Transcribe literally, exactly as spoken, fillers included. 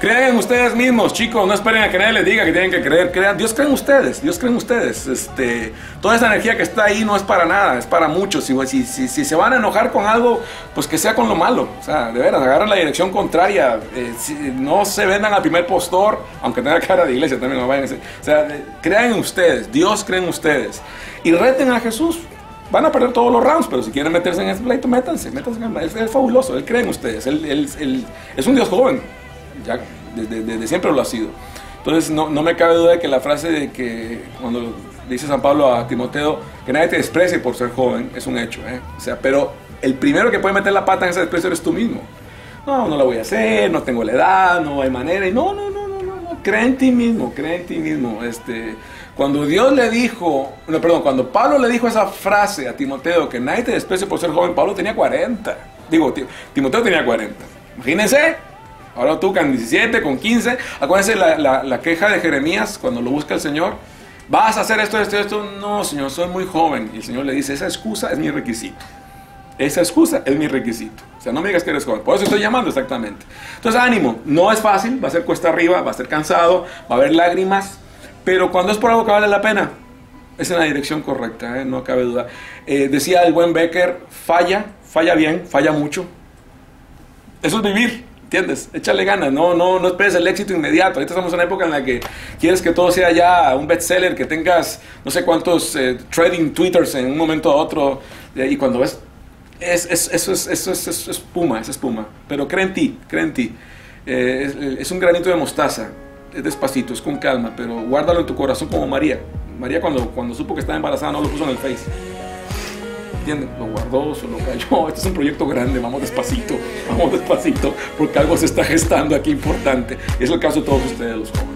Crean en ustedes mismos, chicos, no esperen a que nadie les diga que tienen que creer, crean, Dios cree en ustedes, Dios cree en ustedes, este, toda esa energía que está ahí no es para nada, es para muchos, si, si, si, si se van a enojar con algo, pues que sea con lo malo, o sea, de veras, agarran la dirección contraria, eh, si, no se vendan al primer postor, aunque tenga cara de iglesia también, no vayan a ser, o sea, eh, crean en ustedes, Dios cree en ustedes, y reten a Jesús. Van a perder todos los rounds, pero si quieren meterse en ese pleito, métanse, métanse en el, él es fabuloso, Él cree en ustedes, él, él, él, es un Dios joven, ya desde, desde siempre lo ha sido. Entonces no, no me cabe duda de que la frase de que cuando dice San Pablo a Timoteo, que nadie te desprecie por ser joven, es un hecho, ¿eh? O sea, pero el primero que puede meter la pata en ese desprecio eres tú mismo. No, no lo voy a hacer, no tengo la edad, no hay manera, y no, no, no, no, no, no. Cree en ti mismo, cree en ti mismo, este... Cuando Dios le dijo, no, perdón, cuando Pablo le dijo esa frase a Timoteo, que nadie te desprecie por ser joven, Pablo tenía cuarenta. Digo, Timoteo tenía cuarenta. Imagínense, ahora tú con diecisiete, con quince. Acuérdense la, la, la queja de Jeremías cuando lo busca el Señor. ¿Vas a hacer esto, esto, esto? No, Señor, soy muy joven. Y el Señor le dice, esa excusa es mi requisito. Esa excusa es mi requisito. O sea, no me digas que eres joven. Por eso estoy llamando exactamente. Entonces, ánimo. No es fácil, va a ser cuesta arriba, va a ser cansado, va a haber lágrimas. Pero cuando es por algo que vale la pena, es en la dirección correcta, ¿eh? No cabe duda. Eh, decía el buen Becker, falla, falla bien, falla mucho. Eso es vivir, ¿entiendes? Échale ganas, no, no, no esperes el éxito inmediato. Ahorita estamos en una época en la que quieres que todo sea ya un bestseller, que tengas no sé cuántos eh, trading twitters en un momento a otro. Eh, y cuando ves, es, es, eso, es, eso es, es espuma, es espuma. Pero cree en ti, cree en ti. Eh, es, es un granito de mostaza. Es despacito, es con calma, pero guárdalo en tu corazón como María. María cuando, cuando supo que estaba embarazada no lo puso en el Face. ¿Entienden? Lo guardó, se lo cayó. Este es un proyecto grande, vamos despacito, vamos despacito, porque algo se está gestando aquí importante. Y es el caso de todos ustedes, los jóvenes.